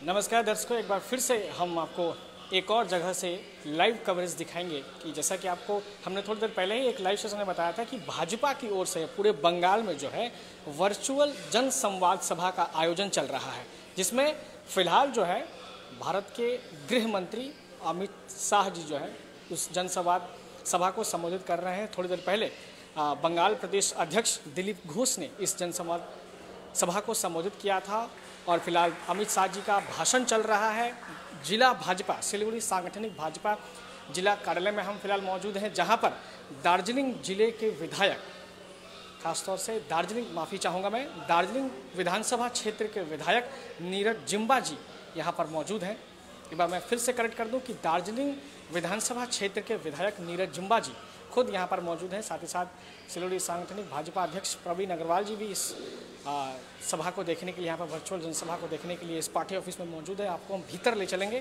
नमस्कार दर्शकों, एक बार फिर से हम आपको एक और जगह से लाइव कवरेज दिखाएंगे कि जैसा कि आपको हमने थोड़ी देर पहले ही एक लाइव सेशन में बताया था कि भाजपा की ओर से पूरे बंगाल में जो है वर्चुअल जन संवाद सभा का आयोजन चल रहा है, जिसमें फिलहाल जो है भारत के गृह मंत्री अमित शाह जी जो है उस जनसंवाद सभा को संबोधित कर रहे हैं। थोड़ी देर पहले बंगाल प्रदेश अध्यक्ष दिलीप घोष ने इस जनसंवाद सभा को संबोधित किया था और फिलहाल अमित शाह जी का भाषण चल रहा है। जिला भाजपा सिलीगुड़ी सांगठनिक भाजपा जिला कार्यालय में हम फिलहाल मौजूद हैं, जहां पर दार्जिलिंग जिले के विधायक, खासतौर से दार्जिलिंग विधानसभा क्षेत्र के विधायक नीरज जिम्बा जी यहां पर मौजूद हैं। एक बार मैं फिर से करेक्ट कर दूं कि दार्जिलिंग विधानसभा क्षेत्र के विधायक नीरज जिम्बा जी खुद यहां पर मौजूद हैं। साथ ही साथ सिलीगुड़ी सांगठनिक भाजपा अध्यक्ष प्रवीण अग्रवाल जी भी इस सभा को देखने के लिए, यहाँ पर वर्चुअल जनसभा को देखने के लिए इस पार्टी ऑफिस में मौजूद है। आपको हम भीतर ले चलेंगे।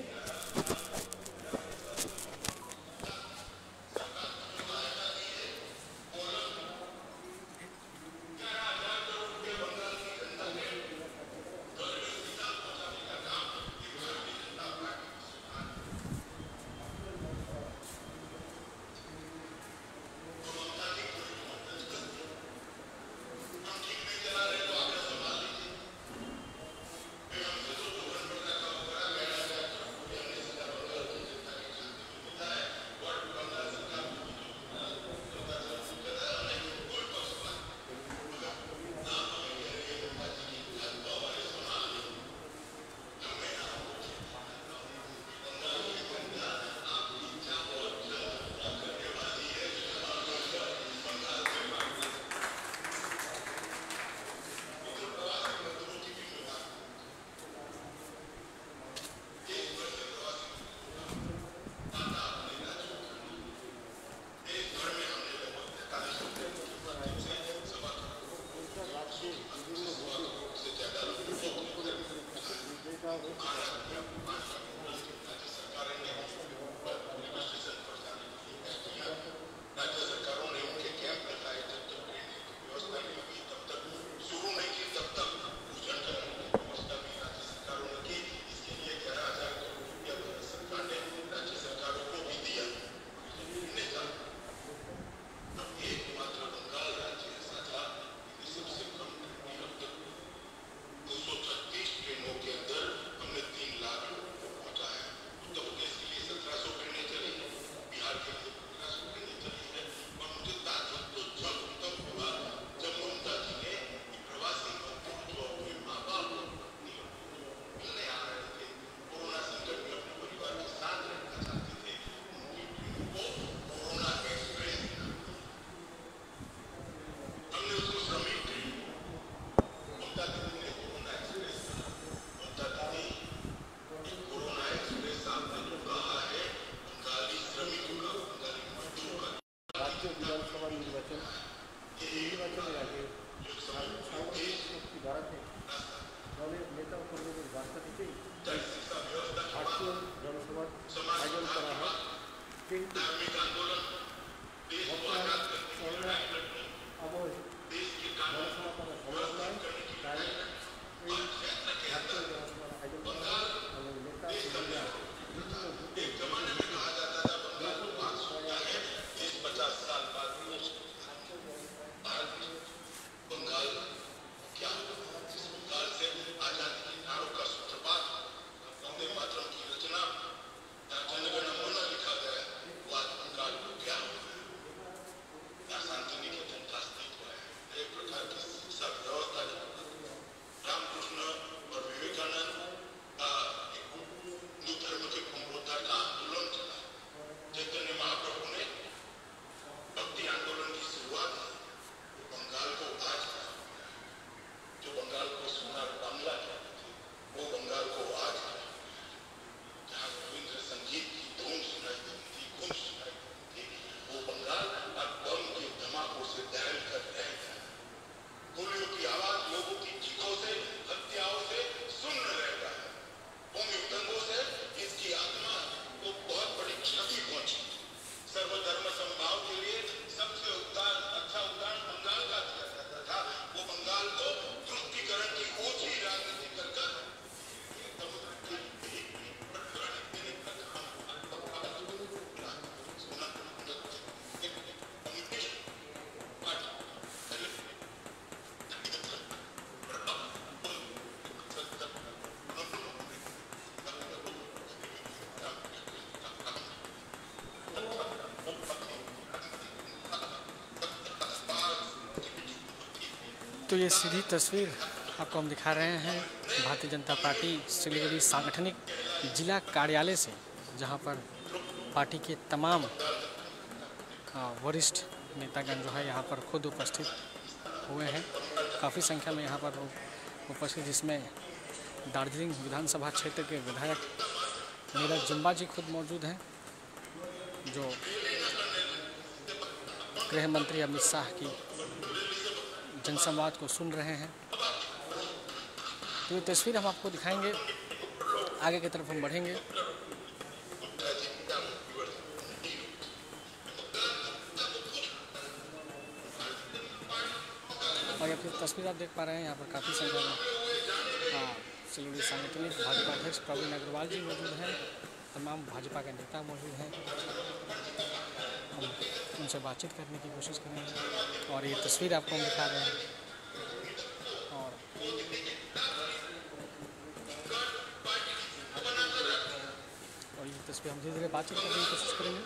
तो ये सीधी तस्वीर आपको हम दिखा रहे हैं भारतीय जनता पार्टी सिलीगुड़ी सांगठनिक जिला कार्यालय से, जहां पर पार्टी के तमाम वरिष्ठ नेतागण जो है यहाँ पर खुद उपस्थित हुए हैं। काफ़ी संख्या में यहाँ पर उपस्थित, जिसमें दार्जिलिंग विधानसभा क्षेत्र के विधायक नीरज जिम्बा जी खुद मौजूद हैं, जो गृह मंत्री अमित शाह की जनसंवाद को सुन रहे हैं। तो ये तस्वीर हम आपको दिखाएंगे, आगे की तरफ हम बढ़ेंगे। और ये तस्वीर आप देख पा रहे हैं, यहाँ पर काफ़ी संख्या में सिलीगुड़ी सांगठनिक भाजपा अध्यक्ष प्रवीण अग्रवाल जी मौजूद हैं, तमाम भाजपा के नेता मौजूद हैं। हम उनसे बातचीत करने की कोशिश करेंगे और ये तस्वीर आपको हम दिखा रहे हैं। और ये तस्वीर हम धीरे धीरे बातचीत करने की कोशिश करेंगे।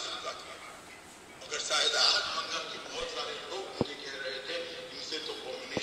शायद आज बंगाल के बहुत सारे लोग मुझे कह रहे थे इनसे तो कम्युनिस्ट